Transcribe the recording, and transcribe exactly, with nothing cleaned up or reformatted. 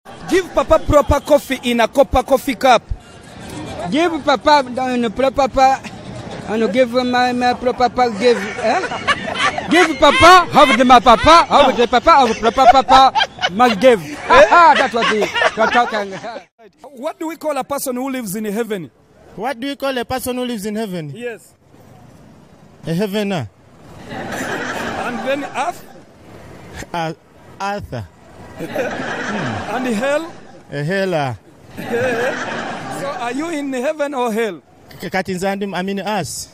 Give Papa proper coffee in a copper coffee cup. Give Papa in a proper Papa and give my, my proper Papa give. Eh? Give Papa, have the my Papa, have the Papa, have proper Papa, must give. That's what he talking. What do we call a person who lives in heaven? What do we call a person who lives in heaven? Yes. A heavener. And then earth? Uh, Arthur. And hell? A heller. So are you in heaven or hell? Katinzandim, I mean us.